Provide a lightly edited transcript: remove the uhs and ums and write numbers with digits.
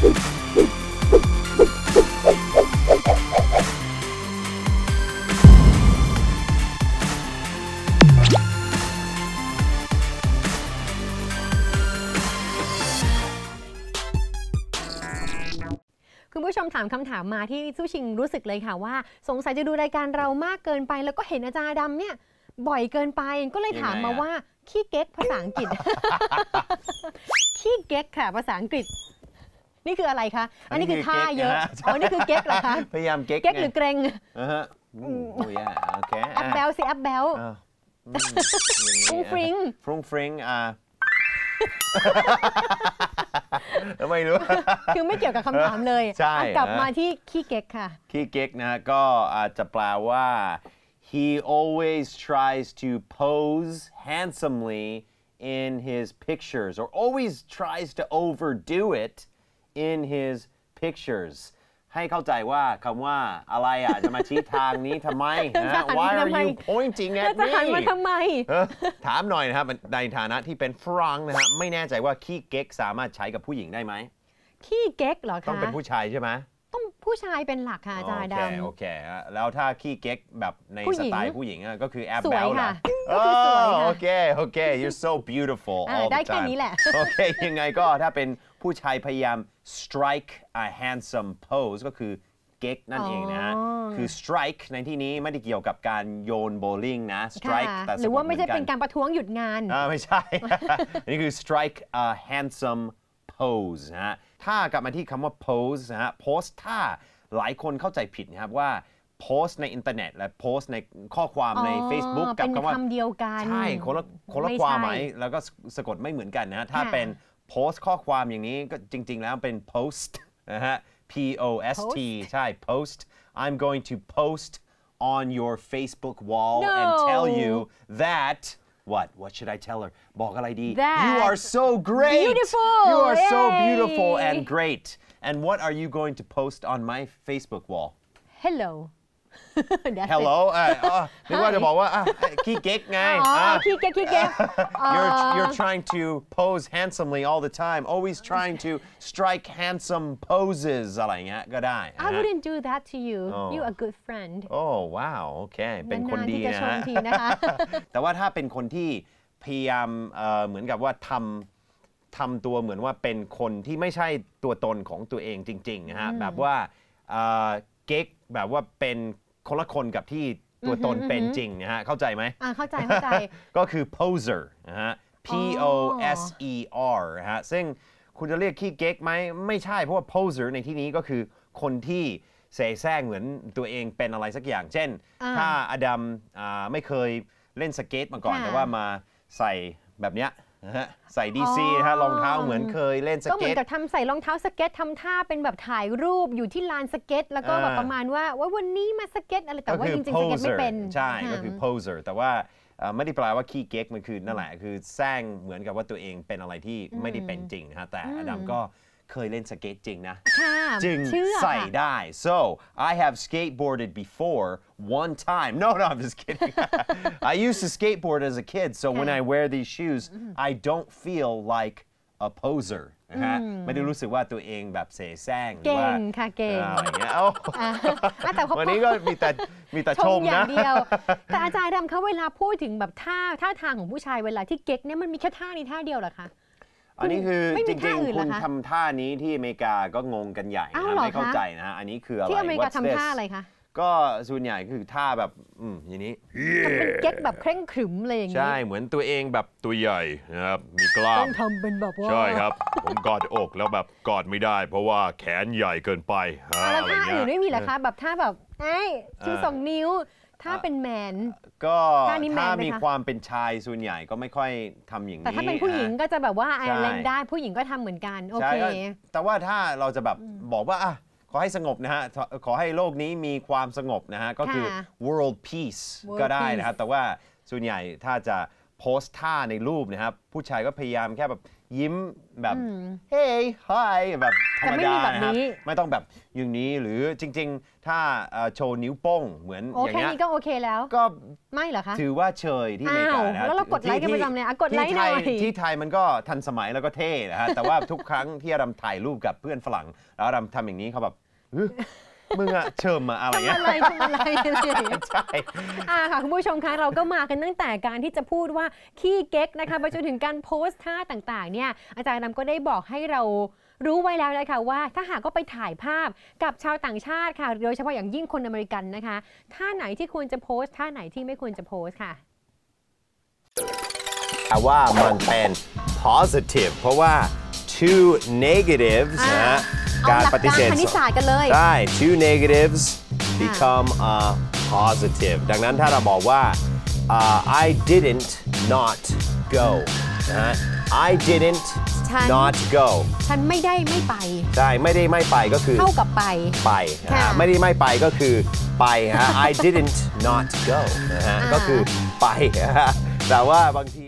คุณผู้ชมถามคำถามมาที่สู้ชิงรู้สึกเลยค่ะว่าสงสัยจะดูรายการเรามากเกินไปแล้วก็เห็นอาจารย์ดำเนี่ยบ่อยเกินไปก็เลยถามมาว่าขี้เก๊กภาษาอังกฤษ ขี้เก๊กค่ะภาษาอังกฤษนี่คืออะไรคะอันนี้คือท่าเยอะอ๋อนี่คือเก๊กเหรอคะพยายามเก๊กหรือเกรงโอ้ยโอเคแอปเบลสิแอปเบลฟรุ้งฟริ้งฟรุ้งฟริ้งไม่รู้คือไม่เกี่ยวกับคำถามเลยกลับมาที่ขี้เก๊กค่ะขี้เก๊กนะก็อาจจะแปลว่า he always tries to pose handsomely in his pictures or always tries to overdo it in his pictures ให้เข้าใจว่าคำว่าอะไรจะมาชี้ทางนี้ทำไม Why are you pointing at me จะหันมาทำไมถามหน่อยนะครับในฐานะที่เป็นฝรั่งนะฮะไม่แน่ใจว่าขี้เก๊กสามารถใช้กับผู้หญิงได้ไหมขี้เก๊กเหรอคะต้องเป็นผู้ชายใช่ไหมต้องผู้ชายเป็นหลักค่ะอาจารย์ดำโอเคแล้วถ้าขี้เก๊กแบบในสไตล์ผู้หญิงก็คือแอปแบลล่ะก็คือสวยค่ะโอเค you're so beautiful ได้แค่นี้แหละโอเคยังไงก็ถ้าเป็นผู้ชายพยายาม strike a handsome pose ก็คือเก๊กนั่นเองนะฮะคือ strike ในที่นี้ไม่ได้เกี่ยวกับการโยนโบว์ลิ่งนะ strike แต่หรือว่าไม่ใช่เป็นการประท้วงหยุดงานไม่ใช่ อันนี้คือ strike a handsome pose นะฮะถ้ากลับมาที่คำว่า pose นะฮะ post ถ้าหลายคนเข้าใจผิดนะครับว่า post ในอินเทอร์เน็ตและ post ในข้อความใน Facebook กับคำว่าเป็นคำเดียวกันใช่คนละความหมายแล้วก็สะกดไม่เหมือนกันนะถ้าเป็น post ข้อความอย่างนี้ก็จริงๆแล้วเป็น post นะฮะ P-O-S-T ใช่ post I'm going to post on your Facebook wall and tell you that What should I tell her บอกอะไรดี You are so great beautiful You are so beautiful and great and what are you going to post on my Facebook wall Hello Hello นึกว่าจะบอกว่าขี้เก๊กไงขี้เก๊ก You're trying to pose handsomely all the time always trying to strike handsome poses อะไรเงี้ยก็ได้ I wouldn't do that to you You a good friend Oh wow โอเคเป็นคนดีนะแต่ว่าถ้าเป็นคนที่พยายามเหมือนกับว่าทำตัวเหมือนว่าเป็นคนที่ไม่ใช่ตัวตนของตัวเองจริงๆนะฮะแบบว่าเก๊กแบบว่าเป็นคนละคนกับที่ตัวตนเป็นจริงนะฮะเข้าใจไหมเข้าใจก็คือ poser นะฮะ P-O-S-E-R นะฮะซึ่งคุณจะเรียกขี้เก๊กไหมไม่ใช่เพราะว่า poser ในที่นี้ก็คือคนที่เสแสร้งเหมือนตัวเองเป็นอะไรสักอย่างเช่นถ้าอดัมไม่เคยเล่นสเก็ตมาก่อนแต่ว่ามาใส่แบบเนี้ยใส่ DC นะฮะรองเท้าเหมือนเคยเล่นสเก็ตก็เหมือนกับใส่รองเท้าสเก็ตทำท่าเป็นแบบถ่ายรูปอยู่ที่ลานสเก็ตแล้วก็แบบประมาณว่าวันนี้มาสเก็ตอะไรแต่ว่าจริงๆสเก็ตไม่เป็นใช่ก็คือ poser แต่ว่าไม่ได้แปลว่าขี้เก๊กมันคือนั่นแหละคือแซงเหมือนกับว่าตัวเองเป็นอะไรที่ไม่ได้เป็นจริงนะฮะแต่อดัมก็เคยเล่นสเก็ตจริงนะจึงใส่ได้ so I have skateboarded before one time no I'm just kidding I used to skateboard as a kid so when I wear these shoes I don't feel like a poser นะฮะไม่ได้รู้สึกว่าตัวเองแบบเสแสร้งเก่งค่ะเก่งอะไรเงี้ยวันนี้ก็มีแต่ชมนะแต่อาจารย์ดำเขาเวลาพูดถึงแบบท่าทางของผู้ชายเวลาที่เก๊กเนี่ยมันมีแค่ท่านี้ท่าเดียวเหรอคะอันนี้คือจริงๆคุณทำท่านี้ที่อเมริกาก็งงกันใหญ่นะไม่เข้าใจนะอันนี้คืออะไรที่อเมริกาทำท่าอะไรคะก็ส่วนใหญ่คือท่าแบบอย่างนี้เป็นเก๊กแบบเคร่งขรึมเลยอย่างนี้ใช่เหมือนตัวเองแบบตัวใหญ่นะครับมีกล้ามต้องทำเป็นแบบว่าใช่ครับผมกอดอกแล้วแบบกอดไม่ได้เพราะว่าแขนใหญ่เกินไปแล้วท่าอื่นไม่มีเหรอคะแบบท่าแบบชู2 นิ้วถ้าเป็นแมนก็ถ้ามีความเป็นชายส่วนใหญ่ก็ไม่ค่อยทำอย่างนี้แต่ถ้าเป็นผู้หญิงก็จะแบบว่าเล่นได้ผู้หญิงก็ทำเหมือนกันโอเคแต่ว่าถ้าเราจะแบบบอกว่าขอให้สงบนะฮะขอให้โลกนี้มีความสงบนะฮะก็คือ world peace ก็ได้นะครับแต่ว่าส่วนใหญ่ถ้าจะโพสท่าในรูปนะครับผู้ชายก็พยายามแค่แบบยิ้มแบบ hey hi แบบธรรมดานะครับไม่ต้องแบบอย่างนี้หรือจริงๆถ้าโชว์นิ้วโป้งเหมือนอย่างเงี้ยแค่นี้ก็โอเคแล้วก็ไม่เหรอคะถือว่าเชยที่อเมริกานะแล้วเรากดไลค์กันประจำเลยกดไลค์หน่อยที่ไทยมันก็ทันสมัยแล้วก็เท่นะฮะแต่ว่าทุกครั้งที่อดัมถ่ายรูปกับเพื่อนฝรั่งแล้วอดัมทำอย่างนี้เขาแบบมึงอะเชิมมาอะไรเงี้ยทำอะไรใช่ค่ะคุณผู้ชมคะเราก็มากันตั้งแต่การที่จะพูดว่าขี้เก๊กนะคะไปจนถึงการโพสท่าต่างๆเนี่ยอาจารย์นำก็ได้บอกให้เรารู้ไว้แล้วนะคะว่าถ้าหากก็ไปถ่ายภาพกับชาวต่างชาติค่ะโดยเฉพาะอย่างยิ่งคนอเมริกันนะคะท่าไหนที่ควรจะโพสท่าไหนที่ไม่ควรจะโพสค่ะแต่ว่ามันเป็น positive เพราะว่า two negatives นะการปฏิเสธคณิตศาสตร์กันเลยได้ two negatives become a positive ดังนั้นถ้าเราบอกว่า I didn't not go นะฮะ I didn't not go ฉันไม่ได้ไม่ไปใช่ไม่ได้ไม่ไปก็คือเท่ากับไปไม่ได้ไม่ไปก็คือไปฮะ I didn't not go นะฮะก็คือไปแต่ว่าบางที